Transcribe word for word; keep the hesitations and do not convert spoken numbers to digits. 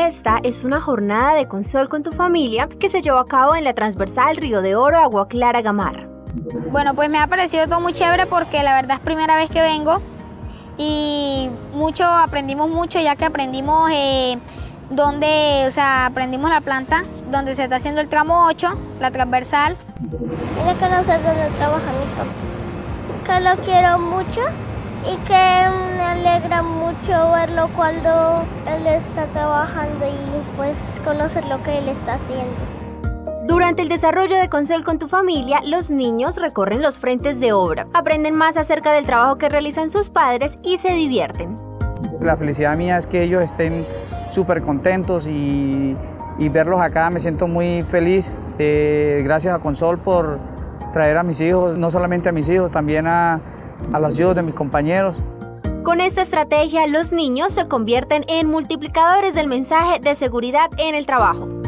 Esta es una jornada de Consol con tu familia que se llevó a cabo en la transversal Río de Oro, Agua Clara, Gamarra. Bueno, pues me ha parecido todo muy chévere porque la verdad es primera vez que vengo y mucho, aprendimos mucho ya que aprendimos eh, donde, o sea, aprendimos la planta donde se está haciendo el tramo ocho, la transversal. Quiero conocer dónde trabaja mi papá, que lo quiero mucho y que me alegra mucho verlo cuando él está trabajando y pues conocer lo que él está haciendo. Durante el desarrollo de Consol con tu familia, los niños recorren los frentes de obra, aprenden más acerca del trabajo que realizan sus padres y se divierten. La felicidad mía es que ellos estén súper contentos y, y verlos acá, me siento muy feliz. Eh, gracias a Consol por traer a mis hijos, no solamente a mis hijos, también a, a los hijos de mis compañeros. Con esta estrategia, los niños se convierten en multiplicadores del mensaje de seguridad en el trabajo.